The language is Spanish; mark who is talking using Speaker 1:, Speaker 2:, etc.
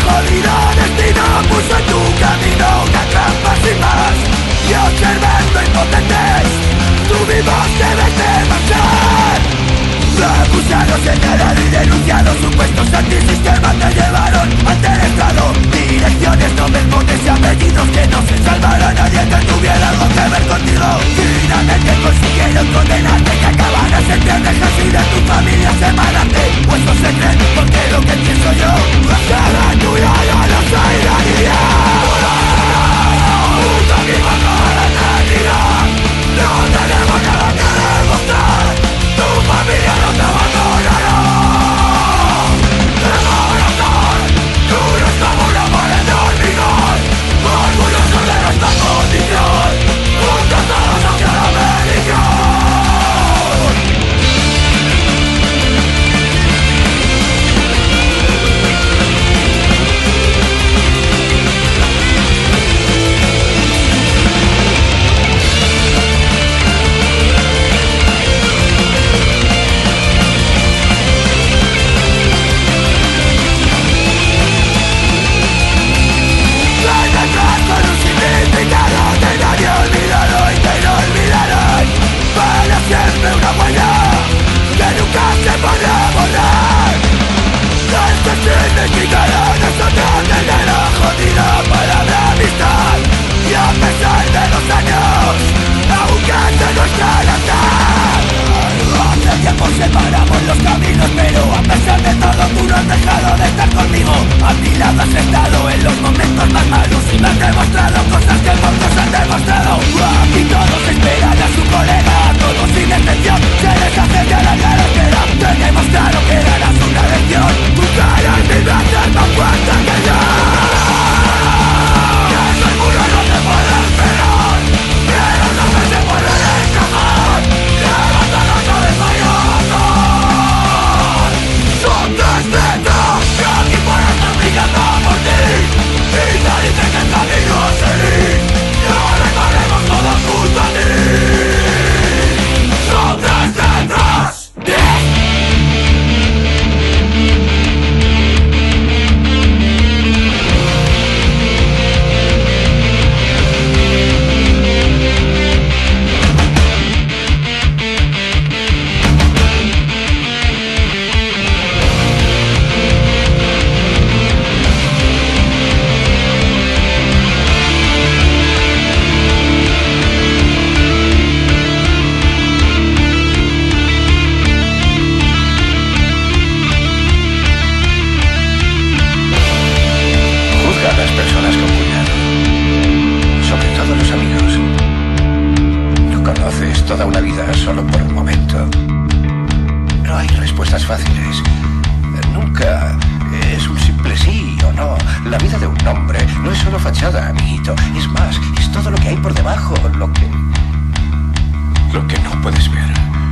Speaker 1: jodido destino puso en tu camino una trampa sin más. Y observando impotentes, tuvimos que verte marchar. Acusados, señalados y denunciados, supuestos antisistema te llevaron ante el Estado. Direcciones, nombres, montes y apellidos que no se salvará nadie que tuviera algo que ver contigo. Finalmente consiguieron condenarte, que acabarás entre rejas y de tu familia separarte. Pues no se creen porque lo que pienso yo cada tuya yo no soy realidad. Junto a mi bajo la eternidad, no tenemos nada que demostrar. Tu familia no te abandonará. Desbaratar, tú eres como una pared de hormigón, orgulloso de nuestra condición, juntos todos hacia la bendición. Siempre una huella que nunca se podrá borrar. Este significará nosotros desde la jodida palabra amistad. Y a pesar de los años, aún crece nuestra lealtad. Hace tiempo separamos los caminos, pero a pesar de todo tú no has dejado de estar conmigo. A mi lado has estado en los momentos más malos y me has demostrado cosas que pocos han demostrado. Aquí todos esperan a su colega, todos sin excepción se les hace ya la carretera. Tenemos claro que darás una lección, tu cara es mil veces más fuerte que yo. Que soy muro no te puede esperar, pero no se puede escapar. Levanta la cabeza y avanzar. Son tres letras que aquí fuera están brillando por ti, y te dicen que el camino a seguir lo recorremos todos junto a ti. Son tres letras.
Speaker 2: Toda una vida solo por un momento. No hay respuestas fáciles. Nunca es un simple sí o no. La vida de un hombre no es solo fachada, amiguito. Es más, es todo lo que hay por debajo, lo que no puedes ver.